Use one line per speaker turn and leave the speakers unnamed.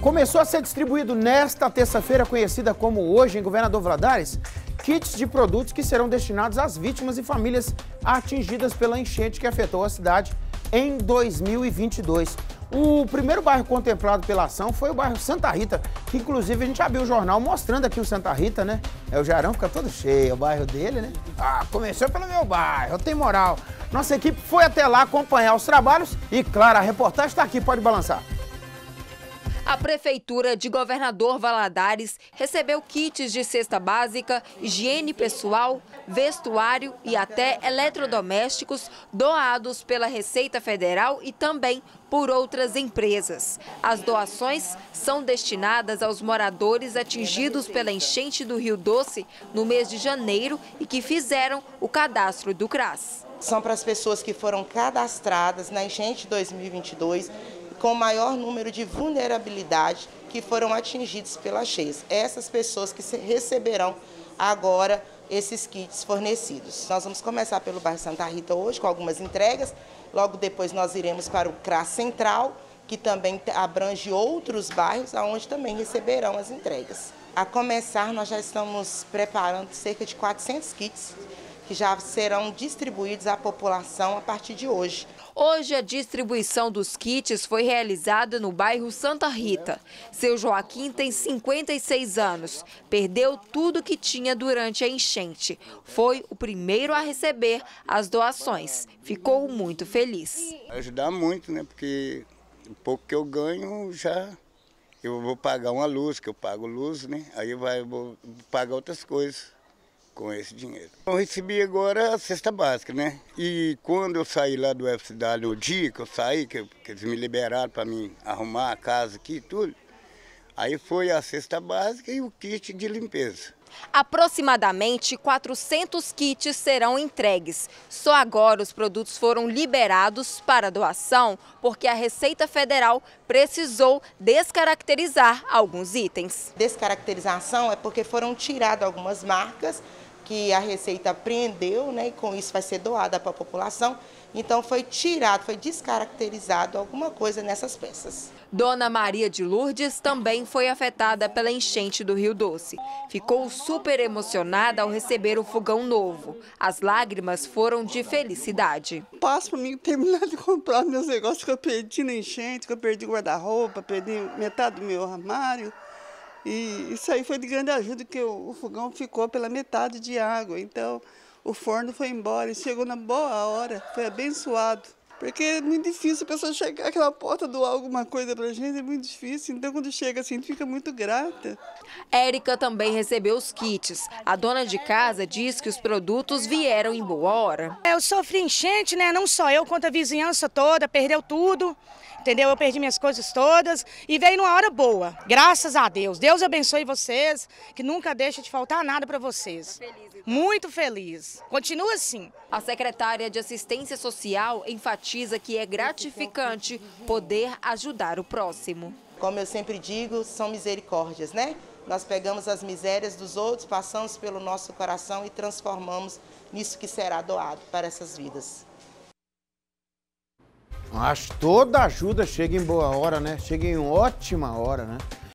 Começou a ser distribuído nesta terça-feira, conhecida como hoje em Governador Valadares, kits de produtos que serão destinados às vítimas e famílias atingidas pela enchente que afetou a cidade em 2022. O primeiro bairro contemplado pela ação foi o bairro Santa Rita, que inclusive a gente abriu o jornal mostrando aqui o Santa Rita, né? O Jarão fica todo cheio, o bairro dele, né? Ah, começou pelo meu bairro, eu tenho moral. Nossa equipe foi até lá acompanhar os trabalhos e, claro, a reportagem está aqui, pode balançar.
A Prefeitura de Governador Valadares recebeu kits de cesta básica, higiene pessoal, vestuário e até eletrodomésticos doados pela Receita Federal e também por outras empresas. As doações são destinadas aos moradores atingidos pela enchente do Rio Doce no mês de janeiro e que fizeram o cadastro do CRAS.
São para as pessoas que foram cadastradas na enchente 2022, com maior número de vulnerabilidade que foram atingidos pelas cheias. Essas pessoas que receberão agora esses kits fornecidos. Nós vamos começar pelo bairro Santa Rita hoje com algumas entregas, logo depois nós iremos para o CRAS Central, que também abrange outros bairros, onde também receberão as entregas. A começar, nós já estamos preparando cerca de 400 kits, que já serão distribuídos à população a partir de hoje.
Hoje, a distribuição dos kits foi realizada no bairro Santa Rita. Seu Joaquim tem 56 anos, perdeu tudo que tinha durante a enchente. Foi o primeiro a receber as doações. Ficou muito feliz.
Ajudar muito, né? Porque o pouco que eu ganho eu vou pagar uma luz, que eu pago luz, né? Aí eu vou pagar outras coisas com esse dinheiro. Eu recebi agora a cesta básica, né? E quando eu saí lá do FCW, no dia que eu saí, que eles me liberaram para mim arrumar a casa aqui e tudo, aí foi a cesta básica e o kit de limpeza.
Aproximadamente 400 kits serão entregues. Só agora os produtos foram liberados para doação porque a Receita Federal precisou descaracterizar alguns itens.
Descaracterização é porque foram tiradas algumas marcas que a Receita apreendeu, né, e com isso vai ser doada para a população. Então foi tirado, foi descaracterizado alguma coisa nessas peças.
Dona Maria de Lourdes também foi afetada pela enchente do Rio Doce. Ficou super emocionada ao receber o fogão novo. As lágrimas foram de felicidade.
Passo para mim terminar de comprar meus negócios que eu perdi na enchente, que eu perdi guarda-roupa, perdi metade do meu armário. E isso aí foi de grande ajuda, que o fogão ficou pela metade de água. Então o forno foi embora e chegou na boa hora, foi abençoado. Porque é muito difícil a pessoa chegar àquela porta, doar alguma coisa pra gente, é muito difícil. Então quando chega assim, a gente fica muito grata.
Érica também recebeu os kits. A dona de casa diz que os produtos vieram em boa hora.
Eu sofri enchente, né? Não só eu, quanto a vizinhança toda, perdeu tudo. Entendeu? Eu perdi minhas coisas todas e veio numa hora boa. Graças a Deus. Deus abençoe vocês, que nunca deixa de faltar nada para vocês. Muito feliz. Continua assim.
A secretária de Assistência Social enfatiza que é gratificante poder ajudar o próximo.
Como eu sempre digo, são misericórdias, né? Nós pegamos as misérias dos outros, passamos pelo nosso coração e transformamos nisso que será doado para essas vidas.
Acho que toda ajuda chega em boa hora, né? Chega em ótima hora, né?